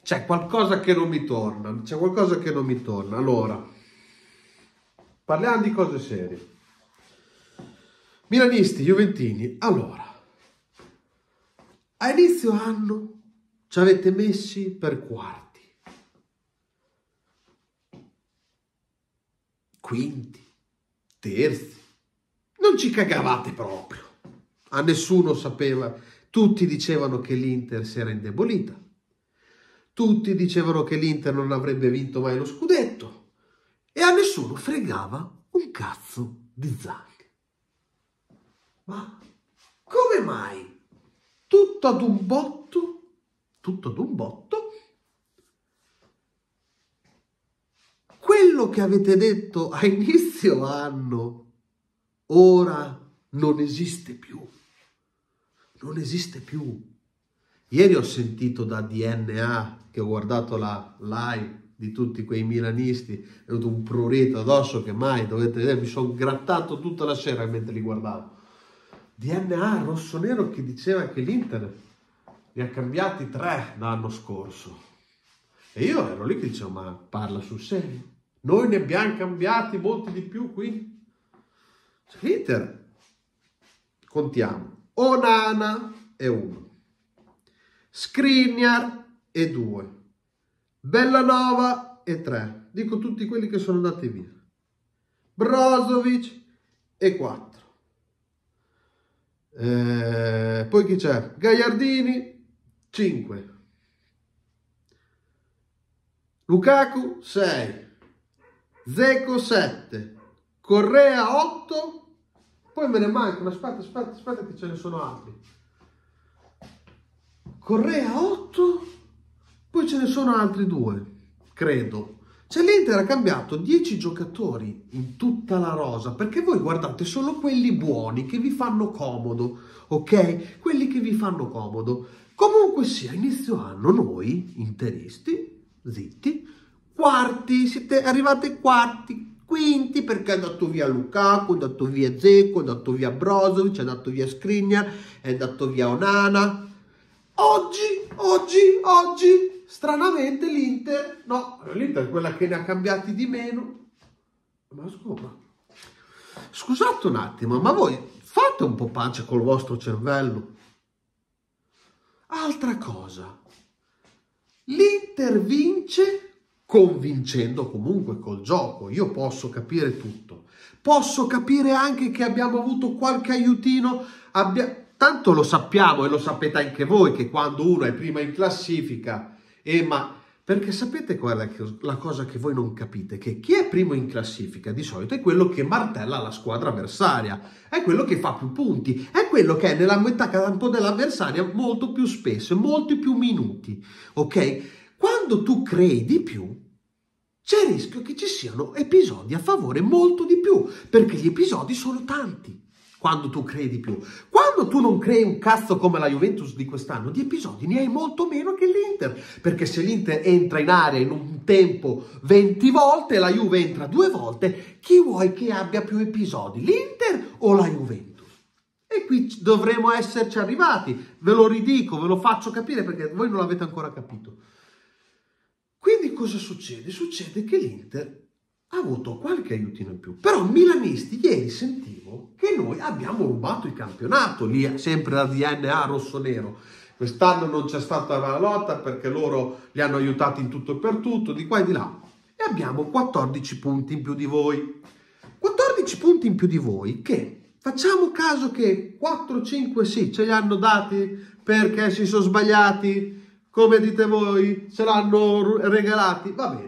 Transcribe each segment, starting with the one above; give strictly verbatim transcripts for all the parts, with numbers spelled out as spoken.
c'è qualcosa che non mi torna, c'è qualcosa che non mi torna. Allora, parliamo di cose serie. Milanisti, Juventini, allora, a inizio anno ci avete messi per quarti, quinti, terzi, non ci cagavate proprio, a nessuno sapeva, tutti dicevano che l'Inter si era indebolita, tutti dicevano che l'Inter non avrebbe vinto mai lo scudetto e a nessuno fregava un cazzo di Zang. Ma come mai? Tutto ad un botto, tutto ad un botto, quello che avete detto a inizio anno, ora non esiste più. Non esiste più. Ieri ho sentito da D N A, che ho guardato la live di tutti quei milanisti, è venuto un prurito addosso che mai dovete vedere, mi sono grattato tutta la sera mentre li guardavo. D N A rosso-nero che diceva che l'Inter ne ha cambiati tre l'anno scorso. E io ero lì che dicevo, ma parla sul serio? Noi ne abbiamo cambiati molti di più qui. L'Inter, contiamo, Onana è uno, Skriniar è due, Bellanova è tre, dico tutti quelli che sono andati via, Brozovic è quattro. Eh, poi chi c'è? Gagliardini cinque, Lukaku sei, Dzeko sette, Correa otto, poi me ne mancano, aspetta, aspetta, aspetta che ce ne sono altri. Correa otto, poi ce ne sono altri due, credo. Cioè l'Inter ha cambiato dieci giocatori in tutta la rosa, perché voi guardate solo quelli buoni che vi fanno comodo, ok? Quelli che vi fanno comodo. Comunque sia, inizio anno noi, interisti, zitti, quarti, siete arrivati quarti, quinti, perché è andato via Lukaku, è andato via Dzeko, è andato via Brozovic, è andato via Skriniar, è andato via Onana. Oggi, oggi, oggi... stranamente l'Inter, no, l'Inter è quella che ne ha cambiati di meno. Ma scusa, scusate un attimo, ma voi fate un po' pace col vostro cervello. Altra cosa, l'Inter vince convincendo comunque col gioco. Io posso capire tutto, posso capire anche che abbiamo avuto qualche aiutino, abbia... tanto lo sappiamo e lo sapete anche voi che quando uno è prima in classifica, Eh, ma perché sapete qual è la cosa che voi non capite? Che chi è primo in classifica di solito è quello che martella la squadra avversaria, è quello che fa più punti, è quello che è nella metà campo dell'avversaria molto più spesso, molti più minuti, ok? Quando tu crei di più, c'è il rischio che ci siano episodi a favore molto di più, perché gli episodi sono tanti. Quando tu crei di più, quando tu non crei un cazzo come la Juventus di quest'anno, di episodi ne hai molto meno che l'Inter, perché se l'Inter entra in area in un tempo venti volte, la Juve entra due volte, chi vuoi che abbia più episodi, l'Inter o la Juventus? E qui dovremo esserci arrivati, ve lo ridico, ve lo faccio capire perché voi non l'avete ancora capito. Quindi cosa succede? Succede che l'Inter ha avuto qualche aiutino in più, però milanisti ieri sentivo che noi abbiamo rubato il campionato, lì sempre la D N A rosso-nero. Quest'anno non c'è stata la lotta perché loro li hanno aiutati in tutto e per tutto, di qua e di là, e abbiamo quattordici punti in più di voi. quattordici punti in più di voi che, facciamo caso che quattro cinque sì, ce li hanno dati perché si sono sbagliati, come dite voi, ce l'hanno regalati, va bene.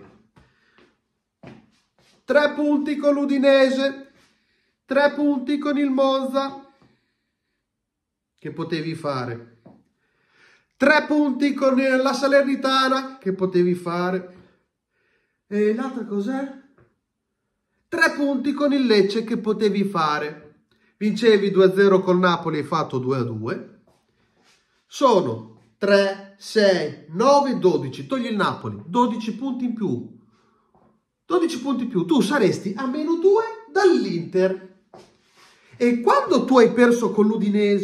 Tre punti con l'Udinese, tre punti con il Monza, che potevi fare. Tre punti con la Salernitana, che potevi fare. E l'altra cos'è? Tre punti con il Lecce, che potevi fare. Vincevi due a zero col Napoli e hai fatto due a due. Sono tre, sei, nove, dodici. Togli il Napoli, dodici punti in più. dodici punti in più, tu saresti a meno due dall'Inter. E quando tu hai perso con l'Udinese,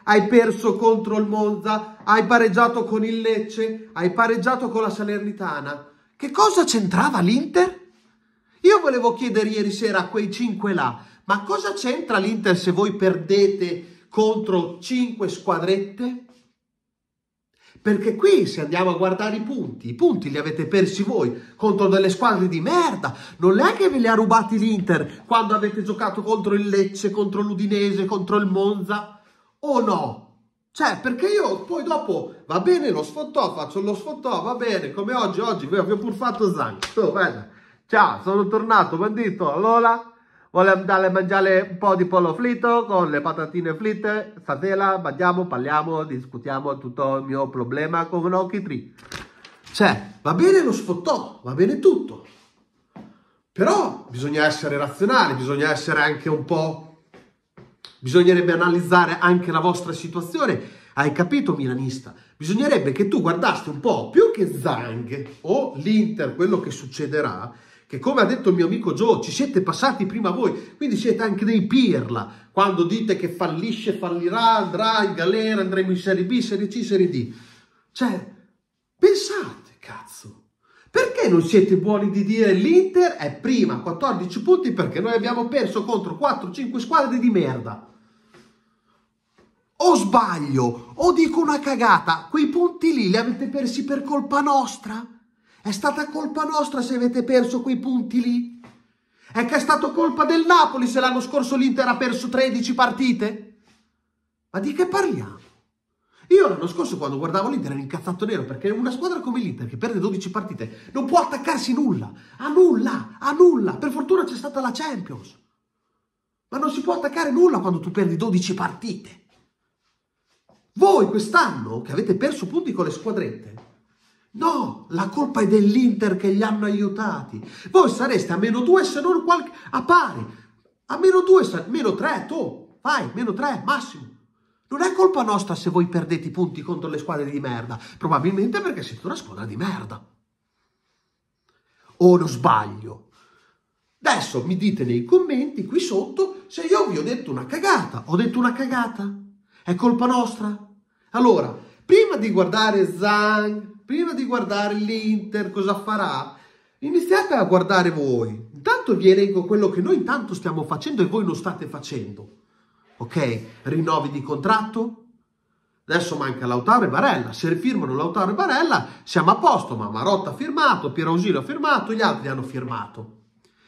hai perso contro il Monza, hai pareggiato con il Lecce, hai pareggiato con la Salernitana. Che cosa c'entrava l'Inter? Io volevo chiedere ieri sera a quei cinque là, ma cosa c'entra l'Inter se voi perdete contro cinque squadrette? Perché qui, se andiamo a guardare i punti, i punti li avete persi voi contro delle squadre di merda. Non è che ve li ha rubati l'Inter quando avete giocato contro il Lecce, contro l'Udinese, contro il Monza, o no? Cioè, perché io poi dopo, va bene, lo sfottò, faccio lo sfottò, va bene, come oggi, oggi vi ho pur fatto Zang. Oh, guarda. Ciao, sono tornato, bandito, allora... Vuole andare a mangiare un po' di pollo fritto con le patatine fritte? Stasera mangiamo, parliamo, discutiamo tutto il mio problema con occhi tri. Cioè, va bene lo sfottò, va bene tutto. Però bisogna essere razionali, bisogna essere anche un po'... Bisognerebbe analizzare anche la vostra situazione. Hai capito, milanista? Bisognerebbe che tu guardassi un po' più che Zang o l'Inter, quello che succederà, che come ha detto il mio amico Joe, ci siete passati prima voi, quindi siete anche dei pirla, quando dite che fallisce, fallirà, andrà in galera, andremo in Serie B, Serie C, Serie D. Cioè, pensate, cazzo, perché non siete buoni di dire l'Inter è prima, quattordici punti, perché noi abbiamo perso contro quattro cinque squadre di merda? O sbaglio, o dico una cagata, quei punti lì li avete persi per colpa nostra? È stata colpa nostra se avete perso quei punti lì? È che è stato colpa del Napoli se l'anno scorso l'Inter ha perso tredici partite? Ma di che parliamo? Io l'anno scorso quando guardavo l'Inter ero incazzato nero, perché una squadra come l'Inter che perde dodici partite non può attaccarsi nulla, a nulla, a nulla. Per fortuna c'è stata la Champions. Ma non si può attaccare nulla quando tu perdi dodici partite. Voi quest'anno che avete perso punti con le squadrette, no, la colpa è dell'Inter che li hanno aiutati. Voi sareste a meno due se non qualche... a pari. A meno due, meno tre, tu. Vai, meno tre, massimo. Non è colpa nostra se voi perdete i punti contro le squadre di merda. Probabilmente perché siete una squadra di merda. O non sbaglio? Adesso mi dite nei commenti qui sotto se io vi ho detto una cagata. Ho detto una cagata? È colpa nostra? Allora, prima di guardare Zang... Prima di guardare l'Inter, cosa farà? Iniziate a guardare voi. Intanto vi elenco quello che noi intanto stiamo facendo e voi non state facendo. Ok? Rinnovi di contratto. Adesso manca Lautaro e Barella. Se rifirmano Lautaro e Barella siamo a posto. Ma Marotta ha firmato, Piero Ausilio ha firmato, gli altri hanno firmato.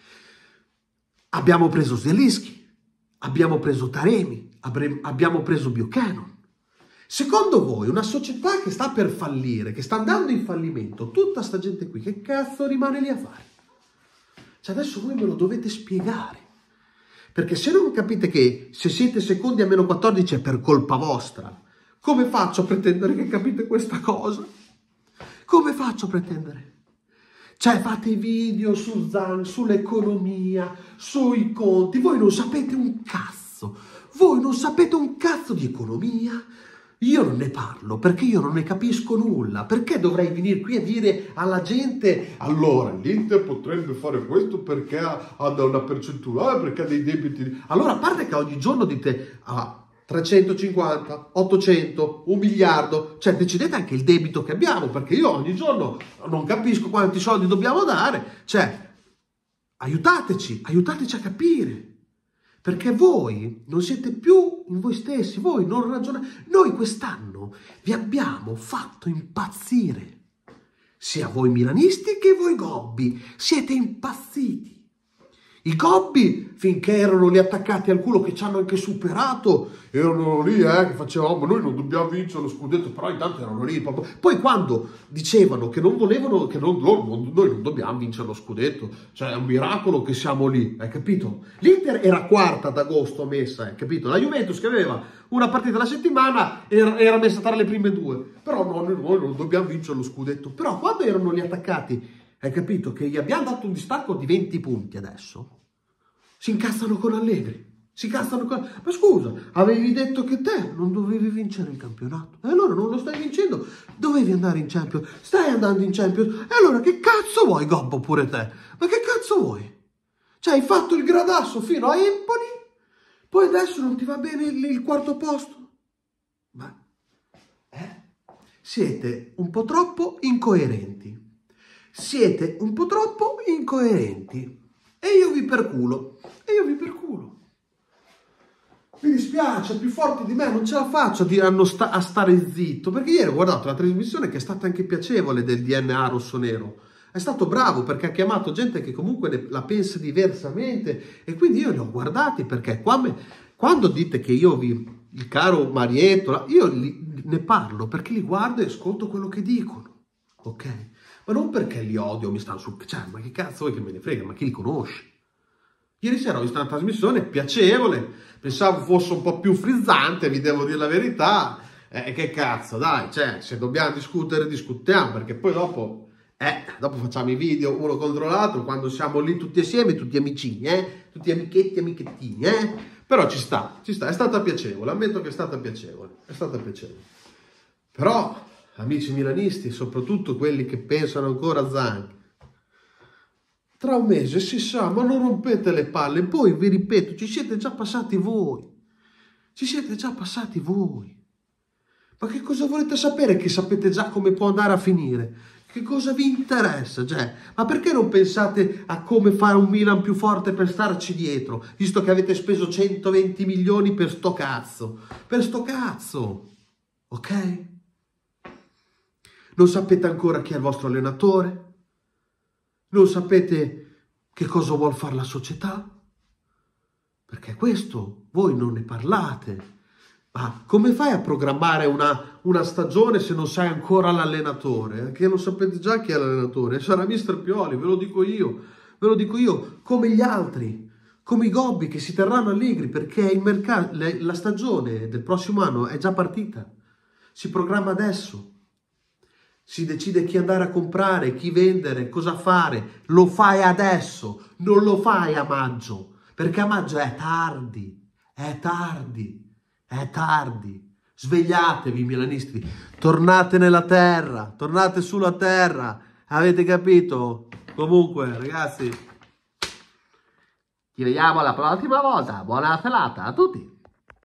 Abbiamo preso Zielinski, abbiamo preso Taremi, abbiamo preso Buchanan. Secondo voi una società che sta per fallire, che sta andando in fallimento, tutta sta gente qui, che cazzo rimane lì a fare? Cioè adesso voi me lo dovete spiegare. Perché se non capite che se siete secondi a meno quattordici è per colpa vostra, come faccio a pretendere che capite questa cosa? Come faccio a pretendere? Cioè fate i video su Zang, sull'economia, sui conti, voi non sapete un cazzo, voi non sapete un cazzo di economia. Io non ne parlo perché io non ne capisco nulla. Perché dovrei venire qui a dire alla gente allora l'Inter potrebbe fare questo perché ha, ha una percentuale, perché ha dei debiti. Allora a parte che ogni giorno dite ah, trecentocinquanta, ottocento, un miliardo, cioè decidete anche il debito che abbiamo, perché io ogni giorno non capisco quanti soldi dobbiamo dare. Cioè aiutateci, aiutateci a capire. Perché voi non siete più in voi stessi, voi non ragionate. Noi quest'anno vi abbiamo fatto impazzire. Sia voi milanisti che voi gobbi. Siete impazziti. I gobbi, finché erano lì attaccati al culo, che ci hanno anche superato, erano lì eh, che facevamo, noi non dobbiamo vincere lo scudetto, però intanto erano lì. Poi quando dicevano che non volevano, che non, loro, noi non dobbiamo vincere lo scudetto, cioè è un miracolo che siamo lì, hai capito? L'Inter era quarta ad agosto messa, hai capito? La Juventus che aveva una partita alla settimana era, era messa tra le prime due, però no, noi, noi non dobbiamo vincere lo scudetto. Però quando erano lì attaccati, hai capito che gli abbiamo dato un distacco di venti punti adesso, si incazzano con Allegri, si incazzano con... Ma scusa, avevi detto che te non dovevi vincere il campionato, e allora non lo stai vincendo, dovevi andare in Champions, stai andando in Champions, e allora che cazzo vuoi, gobbo, pure te? Ma che cazzo vuoi? Cioè hai fatto il gradasso fino a Empoli, poi adesso non ti va bene il, il quarto posto? Eh? Siete un po' troppo incoerenti. Siete un po' troppo incoerenti. E io vi perculo. E io vi perculo. Mi dispiace, più forti di me, non ce la faccio a, dire, a, sta, a stare zitto. Perché ieri ho guardato la trasmissione che è stata anche piacevole del D N A rosso-nero. È stato bravo perché ha chiamato gente che comunque la pensa diversamente. E quindi io li ho guardati perché quando, quando dite che io vi... il caro Marietto, io li, ne parlo perché li guardo e ascolto quello che dicono. Ok? Ma non perché li odio, mi stanno sul... Cioè, ma che cazzo vuoi che me ne frega? Ma chi li conosce? Ieri sera ho visto una trasmissione piacevole, pensavo fosse un po' più frizzante, vi devo dire la verità. Eh, che cazzo, dai, cioè, se dobbiamo discutere, discutiamo, perché poi dopo, eh, dopo facciamo i video uno contro l'altro, quando siamo lì tutti assieme, tutti amicini, eh, tutti amichetti, amichettini, eh. Però ci sta, ci sta, è stata piacevole, ammetto che è stata piacevole, è stata piacevole. Però, amici milanisti, soprattutto quelli che pensano ancora a Zang, tra un mese si sa, ma non rompete le palle. Poi vi ripeto, ci siete già passati voi. Ci siete già passati voi. Ma che cosa volete sapere che sapete già come può andare a finire? Che cosa vi interessa? Cioè, ma perché non pensate a come fare un Milan più forte per starci dietro? Visto che avete speso centoventi milioni per sto cazzo. Per sto cazzo. Ok? Non sapete ancora chi è il vostro allenatore? Non sapete che cosa vuol fare la società? Perché questo voi non ne parlate. Ma come fai a programmare una, una stagione se non sai ancora l'allenatore? Che non sapete già chi è l'allenatore? Sarà mister Pioli, ve lo dico io. Ve lo dico io, come gli altri. Come i gobbi che si terranno allegri perché il mercato, la stagione del prossimo anno è già partita. Si programma adesso. Si decide chi andare a comprare, chi vendere, cosa fare. Lo fai adesso, non lo fai a maggio, perché a maggio è tardi, è tardi, è tardi. Svegliatevi, milanisti, tornate nella terra, tornate sulla terra, avete capito? Comunque, ragazzi, ci vediamo la prossima volta, buona serata a tutti.